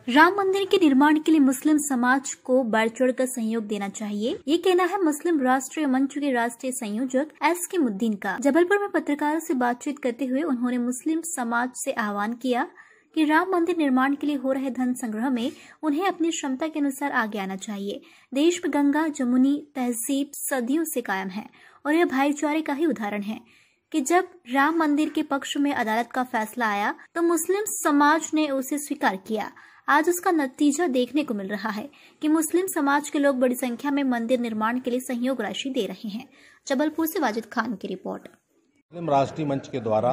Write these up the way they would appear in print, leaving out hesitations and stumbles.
राम मंदिर के निर्माण के लिए मुस्लिम समाज को बढ़ चढ़कर सहयोग देना चाहिए, ये कहना है मुस्लिम राष्ट्रीय मंच के राष्ट्रीय संयोजक एस.के. मुद्दीन का। जबलपुर में पत्रकारों से बातचीत करते हुए उन्होंने मुस्लिम समाज से आह्वान किया कि राम मंदिर निर्माण के लिए हो रहे धन संग्रह में उन्हें अपनी क्षमता के अनुसार आगे आना चाहिए। देश में गंगा जमुनी तहजीब सदियों से कायम है और यह भाईचारे का ही उदाहरण है कि जब राम मंदिर के पक्ष में अदालत का फैसला आया तो मुस्लिम समाज ने उसे स्वीकार किया। आज उसका नतीजा देखने को मिल रहा है कि मुस्लिम समाज के लोग बड़ी संख्या में मंदिर निर्माण के लिए सहयोग राशि दे रहे हैं। जबलपुर से वाजिद खान की रिपोर्ट। मुस्लिम राष्ट्रीय मंच के द्वारा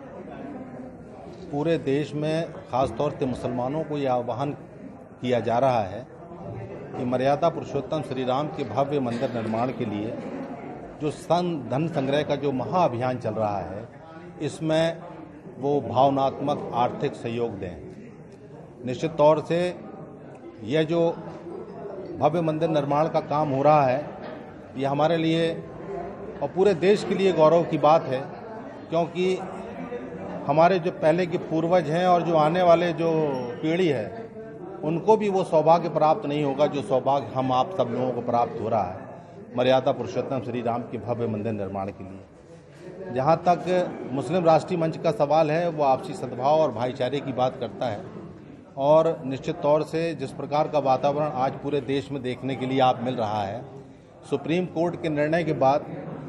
पूरे देश में खासतौर से मुसलमानों को यह आह्वान किया जा रहा है कि मर्यादा पुरुषोत्तम श्री राम के भव्य मंदिर निर्माण के लिए जो धन संग्रह का जो महाअभियान चल रहा है, इसमें वो भावनात्मक आर्थिक सहयोग दें। निश्चित तौर से यह जो भव्य मंदिर निर्माण का काम हो रहा है, ये हमारे लिए और पूरे देश के लिए गौरव की बात है, क्योंकि हमारे जो पहले के पूर्वज हैं और जो आने वाले जो पीढ़ी है, उनको भी वो सौभाग्य प्राप्त नहीं होगा जो सौभाग्य हम आप सब लोगों को प्राप्त हो रहा है मर्यादा पुरुषोत्तम श्री राम के भव्य मंदिर निर्माण के लिए। जहाँ तक मुस्लिम राष्ट्रीय मंच का सवाल है, वो आपसी सद्भाव और भाईचारे की बात करता है और निश्चित तौर से जिस प्रकार का वातावरण आज पूरे देश में देखने के लिए आप मिल रहा है, सुप्रीम कोर्ट के निर्णय के बाद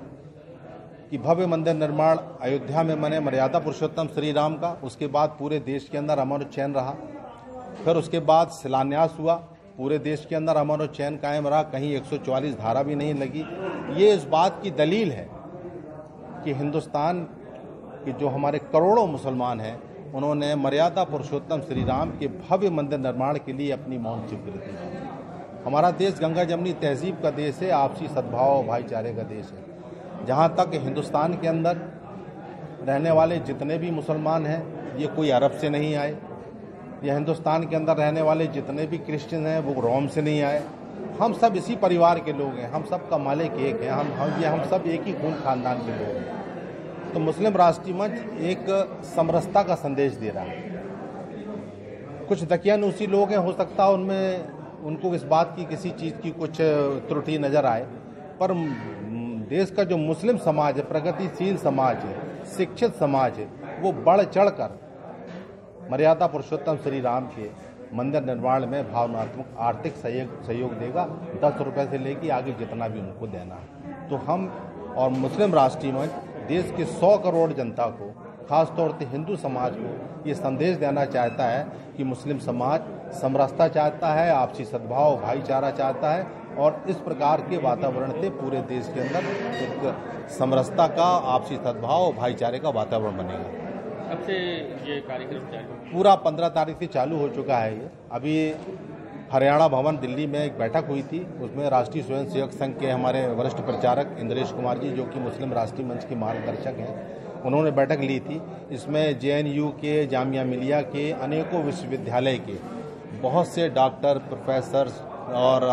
कि भव्य मंदिर निर्माण अयोध्या में बने मर्यादा पुरुषोत्तम श्री राम का, उसके बाद पूरे देश के अंदर अमन और चैन रहा। फिर उसके बाद शिलान्यास हुआ, पूरे देश के अंदर अमन और चैन कायम रहा, कहीं 144 धारा भी नहीं लगी। ये इस बात की दलील है कि हिंदुस्तान के जो हमारे करोड़ों मुसलमान हैं, उन्होंने मर्यादा पुरुषोत्तम श्री राम के भव्य मंदिर निर्माण के लिए अपनी मौन स्वीकृति दी। हमारा देश गंगा जमुनी तहजीब का देश है, आपसी सद्भाव और भाईचारे का देश है। जहाँ तक हिंदुस्तान के अंदर रहने वाले जितने भी मुसलमान हैं, ये कोई अरब से नहीं आए, या हिंदुस्तान के अंदर रहने वाले जितने भी क्रिश्चियन हैं वो रोम से नहीं आए। हम सब इसी परिवार के लोग हैं, हम सब का मालिक एक है, हम सब एक ही खून खानदान के लोग हैं। तो मुस्लिम राष्ट्रीय मंच एक समरसता का संदेश दे रहा है। कुछ दकियानूसी लोग हैं, हो सकता है उनमें उनको इस बात की किसी चीज़ की कुछ त्रुटि नज़र आए, पर देश का जो मुस्लिम समाज है, प्रगतिशील समाज है, शिक्षित समाज है, वो बढ़ चढ़ कर मर्यादा पुरुषोत्तम श्री राम के मंदिर निर्माण में भावनात्मक आर्थिक सहयोग देगा। 10 रुपये से लेकर आगे जितना भी उनको देना है। तो हम और मुस्लिम राष्ट्रीय मंच देश के 100 करोड़ जनता को, खासतौर से हिंदू समाज को ये संदेश देना चाहता है कि मुस्लिम समाज समरसता चाहता है, आपसी सद्भाव भाईचारा चाहता है और इस प्रकार के वातावरण से पूरे देश के अंदर एक समरसता का, आपसी सद्भाव भाईचारे का वातावरण बनेगा। कब से ये कार्यक्रम चालू? पूरा 15 तारीख से चालू हो चुका है। ये अभी हरियाणा भवन दिल्ली में एक बैठक हुई थी, उसमें राष्ट्रीय स्वयंसेवक संघ के हमारे वरिष्ठ प्रचारक इंद्रेश कुमार जी, जो कि मुस्लिम राष्ट्रीय मंच के मार्गदर्शक हैं, उन्होंने बैठक ली थी। इसमें JNU के, जामिया मिलिया के, अनेकों विश्वविद्यालय के बहुत से डॉक्टर, प्रोफेसर और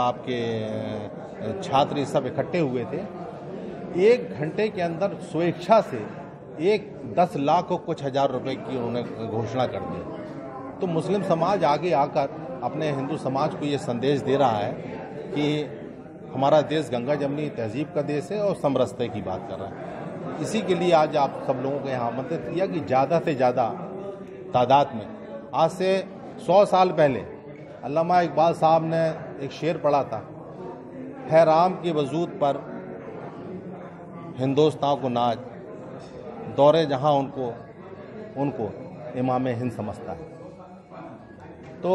आपके छात्र सब इकट्ठे हुए थे। 1 घंटे के अंदर स्वेच्छा से 10 लाख और कुछ हज़ार रुपए की उन्होंने घोषणा कर दी। तो मुस्लिम समाज आगे आकर अपने हिंदू समाज को ये संदेश दे रहा है कि हमारा देश गंगा जमुनी तहजीब का देश है और समरसते की बात कर रहा है। इसी के लिए आज आप सब लोगों को यहाँ आमंत्रित किया कि ज़्यादा से ज़्यादा तादाद में, आज से 100 साल पहले अल्लामा इकबाल साहब ने एक शेर पढ़ा था, है राम के वजूद पर हिंदुस्तान को नाज, दौरे जहां उनको इमाम हिंद समझता है। तो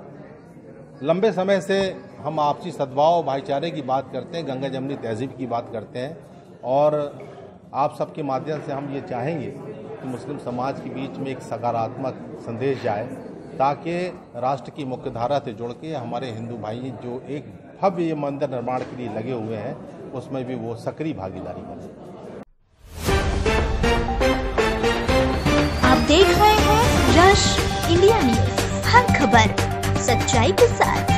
लंबे समय से हम आपसी सद्भाव भाईचारे की बात करते हैं, गंगा जमुनी तहजीब की बात करते हैं और आप सबके माध्यम से हम ये चाहेंगे कि मुस्लिम समाज के बीच में एक सकारात्मक संदेश जाए, ताकि राष्ट्र की मुख्यधारा से जुड़ के हमारे हिंदू भाई जो एक भव्य मंदिर निर्माण के लिए लगे हुए हैं, उसमें भी वो सक्रिय भागीदारी करें। आप देख रहे हैं रश इंडिया न्यूज, हर खबर सच्चाई के साथ।